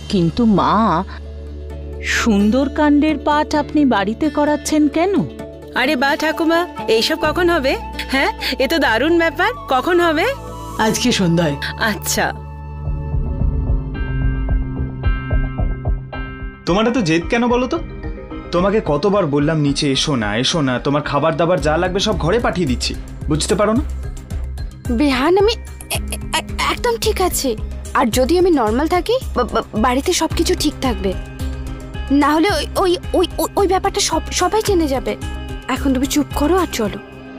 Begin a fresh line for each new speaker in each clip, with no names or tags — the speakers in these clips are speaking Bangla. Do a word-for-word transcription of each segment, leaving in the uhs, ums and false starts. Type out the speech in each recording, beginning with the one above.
কিন্তু মা, সুন্দরকাণ্ডের পাঠ আপনি বাড়িতে করাচ্ছেন কেন?
আরে বা ঠাকুমা, এইসব কখন হবে? হ্যাঁ, এ তো দারুণ ব্যাপার। কখন হবে?
আজকে সন্ধ্যায়।
আচ্ছা।
তোমার তো জেদ কেন বলো তো? তোমাকে কতবার বললাম নিচে এসো না এসো না, তোমার খাবার দাবার যা লাগবে সব ঘরে পাঠিয়ে দিচ্ছি, বুঝতে পারো না?
বেহান, আমি একদম ঠিক আছে। আর যদি আমি নর্মাল থাকি, বাড়িতে সবকিছু ঠিক থাকবে। না হলে ওই ওই ওই ব্যাপারটা সব সবাই জেনে যাবে। এখন তুমি চুপ করো আর চলো।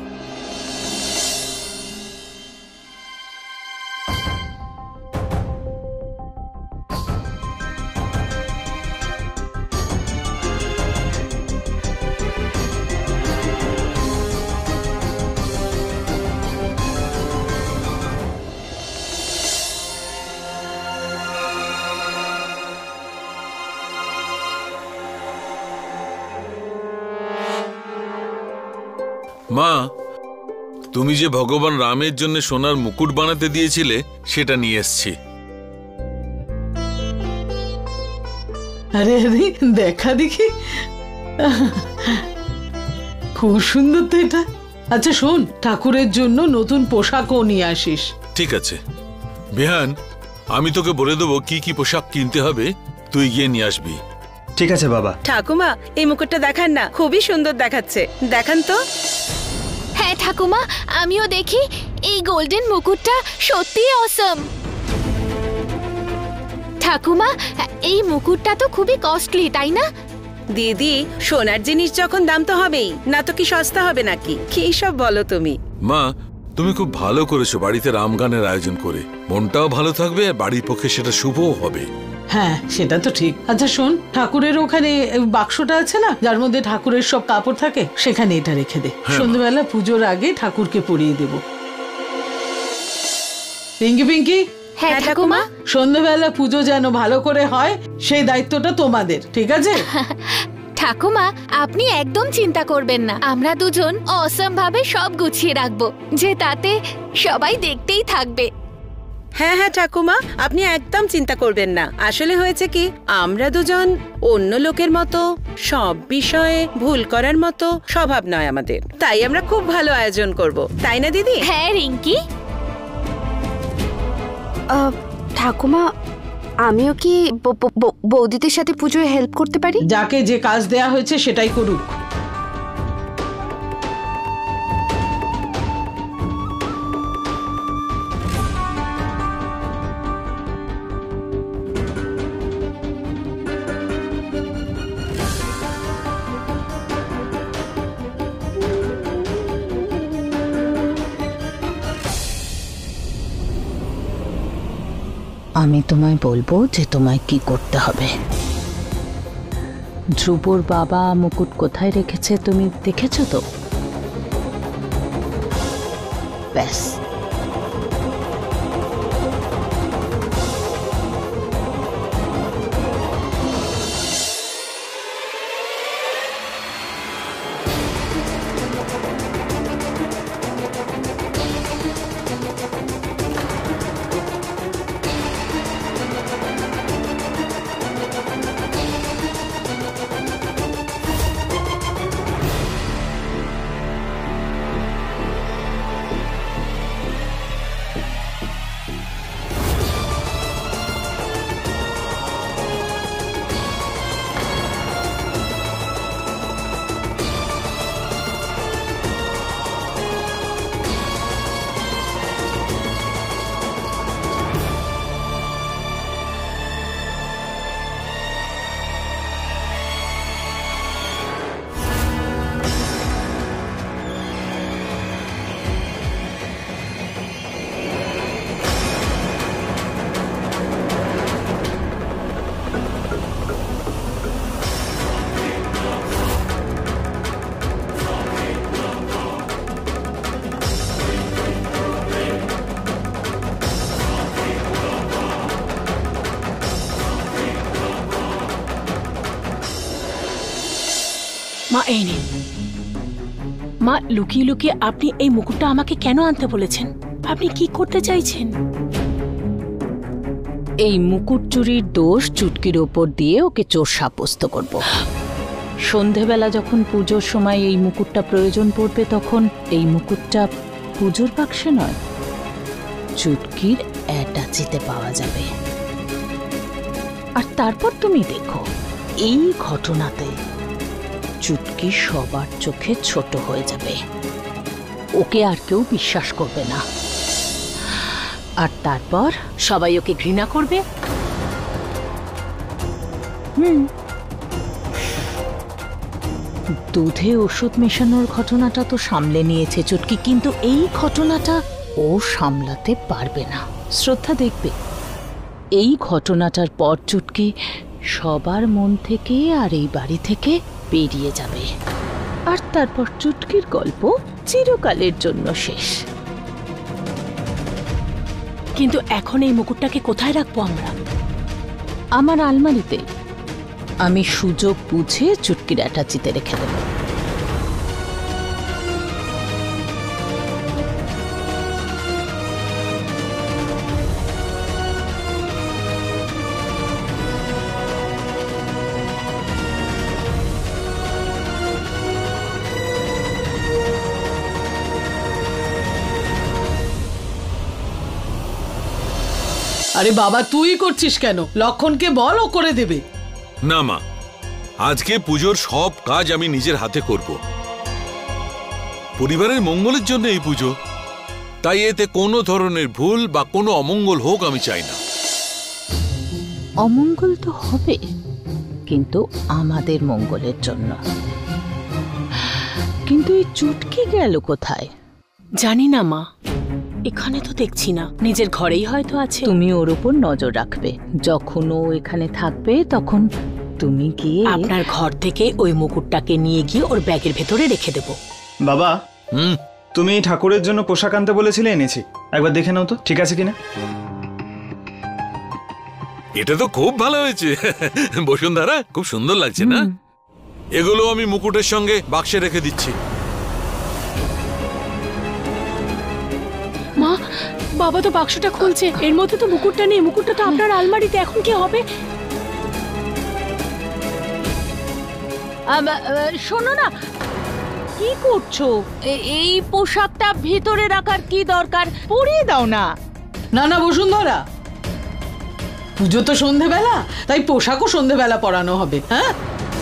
মা, তুমি যে ভগবান রামের জন্য সোনার মুকুট বানাতে দিয়েছিলে সেটা নিয়ে এসেছি।
আরে আরে দেখা দেখি, খুব সুন্দর তো এটা। আচ্ছা শোন, ঠাকুরের জন্য নতুন পোশাকও নিয়ে আসিস।
ঠিক আছে বিহান, আমি তোকে বলে দেবো কি কি পোশাক কিনতে হবে, তুই গিয়ে নিয়ে আসবি।
ঠিক আছে বাবা।
ঠাকুমা, এই মুকুটটা দেখান না, খুবই সুন্দর দেখাচ্ছে, দেখান তো।
হ্যাঁ ঠাকুমা, আমিও দেখি। এই গোল্ডেন মুকুটটা সত্যিই অসম। ঠাকুমা, এই মুকুটটা তো খুবই কস্টলি, তাই না?
দিদি, সোনার জিনিস যখন দাম তো হবেই, না তো কি সস্তা হবে নাকি? কি সব বলো তুমি?
মা, তুমি খুব ভালো করেছো বাড়িতে রামগানের আয়োজন করে। মনটাও ভালো থাকবে আর বাড়ির পক্ষে সেটা শুভও হবে।
হ্যাঁ সেটা তো ঠিক। আচ্ছা শোন, ঠাকুরের ওখানে বাক্সটা আছে না, যার মধ্যে ঠাকুরের সব কাপড় থাকে, সেখানে এটা রেখে দে। সন্ধ্যাবেলা পুজোর আগে ঠাকুরকে পরিয়ে দেব। পিঙ্কি পিঙ্কি।
হ্যাঁ ঠাকুমা।
সন্ধ্যাবেলা পুজো যেন ভালো করে হয়, সেই দায়িত্বটা তোমাদের, ঠিক আছে?
ঠাকুমা, আপনি একদম চিন্তা করবেন না। আমরা দুজন অসম ভাবে সব গুছিয়ে রাখবো, যে তাতে সবাই দেখতেই থাকবে।
হ্যাঁ হ্যাঁ ঠাকুমা, আপনি একদম চিন্তা করবেন না। আসলে হয়েছে কি, আমরা দুজন অন্য লোকের মতো সব বিষয়ে ভুল করার মতো স্বভাব নয় আমাদের, তাই আমরা খুব ভালো আয়োজন করব, তাই না দিদি?
হ্যাঁ রিঙ্কি। ঠাকুমা, আমিও কি বৌদিদের সাথে পুজোয় হেল্প করতে পারি?
যাকে যে কাজ দেয়া হয়েছে সেটাই করুক।
আমি তোমায় বলবো যে তোমায় কি করতে হবে। ধ্রুবর বাবা মুকুট কোথায় রেখেছে তুমি দেখেছো তো? ব্যাস,
মা এই নিন। মা, লুকিয়ে লুকিয়ে আপনি এই মুকুটটা আমাকে কেন আনতে বলেছেন? আপনি কি করতে চাইছেন?
এই মুকুট চুরির দোষ চুটকির ওপর দিয়ে ওকে চোর সাব্যস্ত করব। সন্ধেবেলা যখন পুজোর সময় এই মুকুটটা প্রয়োজন পড়বে তখন এই মুকুটটা পুজোর বাক্সে নয়, চুটকির অ্যাটাচিতে পাওয়া যাবে। আর তারপর তুমি দেখো এই ঘটনাতে চুটকি সবার চোখে ছোট হয়ে যাবে, ওকে আর কেউ বিশ্বাস করবে না। আর তারপর
সবাই ওকে ঘৃণা করবে।
হুম দুধে ওষুধ মেশানোর ঘটনাটা তো সামলে নিয়েছে চুটকি, কিন্তু এই ঘটনাটা ও সামলাতে পারবে না। শ্রদ্ধা দেখবে এই ঘটনাটার পর চুটকি সবার মন থেকে আর এই বাড়ি থেকে বেরিয়ে যাবে, আর তারপর চুটকির গল্প চিরকালের জন্য শেষ।
কিন্তু এখন এই মুকুটটাকে কোথায় রাখবো আমরা?
আমার আলমারিতে আমি সুযোগ বুঝে চুটকির অ্যাটাচিতে রেখে দেব।
আরে বাবা তুই করছিস কেন? লক্ষণকে বল, ও করে দেবে।
না মা, আজকে পুজোর সব কাজ আমি নিজের হাতে করব। পরিবারের মঙ্গলের জন্য এই পুজো, তাই এতে কোনো ধরনের ভুল বা কোনো অমঙ্গল হোক আমি চাই না।
অমঙ্গল তো হবে, কিন্তু আমাদের মঙ্গলের জন্য। কিন্তু এই চুটকি গেল কোথায়?
জানি না মা, এখানে তো দেখছি না। নিজের ঘরেই হয়তো আছে।
তুমি ওর উপর নজর রাখবে, যখন ও এখানে থাকবে তখন তুমি গিয়ে
আপনার ঘর থেকে ওই মুকুটটাকে নিয়ে গিয়ে ওর ব্যাগের ভেতরে রেখে দেব।
বাবা,
হুম
তুমি ঠাকুরের জন্য পোশাক আনতে বলেছিলে, এনেছি, একবার দেখে নাও তো ঠিক আছে কিনা।
এটা তো খুব ভালো হয়েছে বসুন্ধরা, খুব সুন্দর লাগছে না? এগুলো আমি মুকুটের সঙ্গে বাক্সে রেখে দিচ্ছি।
মা, বাবা তো বাক্সটা খুলছে, এর মধ্যে তো মুকুটটা নেই। মুকুটটা তো আপনার আলমারিতে, এখন কি হবে?
শোনো না, কি করছো? এই পোশাকটা ভেতরে রাখার কি দরকার? পরিয়ে দাও না।
না না বসুন্ধরা, পুজো তো সন্ধেবেলা, তাই পোশাকও সন্ধেবেলা পরানো হবে। হ্যাঁ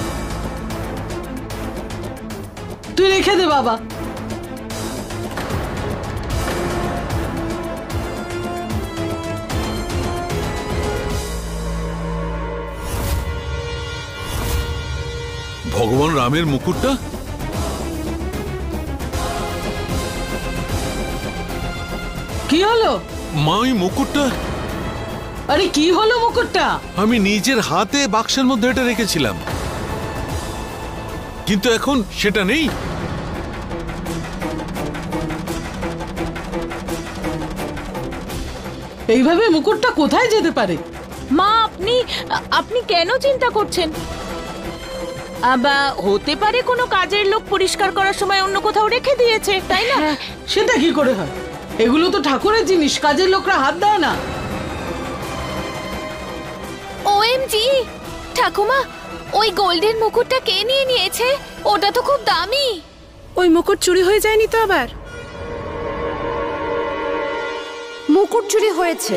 তুই রেখে দে বাবা।
ভগবান রামের মুকুটটা?
কি হলো
মা, ওই মুকুটটা
আরে কি হলো মুকুটটা?
আমি নিজের হাতে বাক্সের মধ্যে এটা রেখেছিলাম, কিন্তু এখন সেটা নেই।
এইভাবে মুকুটটা কোথায় যেতে পারে?
মা, আপনি আপনি কেন চিন্তা করছেন? আবা হতে পারে কোনো কাজের লোক পরিষ্কার করার সময় অন্য কোথাও রেখে দিয়েছে, তাই না?
সেটা কি করে হয়? এগুলো তো ঠাকুরের জিনিস, কাজের লোকরা হাত দেয় না।
ওএমজি ঠাকুমা, ওই গোল্ডেন মুকুটটা কে নিয়ে নিয়েছে? ওটা তো খুব দামি।
ওই মুকুট চুরি হয়ে যায়নি তো আবার?
মুকুট চুরি হয়েছে।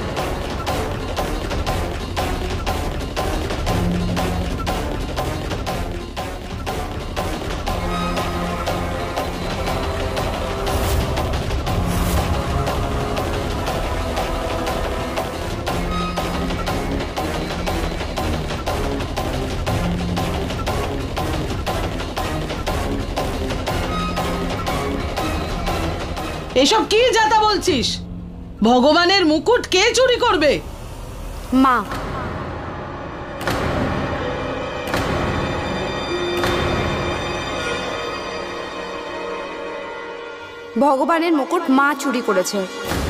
এসব কি যাতা বলছিস? ভগবানের মুকুট কে চুরি করবে?
মা, ভগবানের মুকুট মা চুরি করেছে।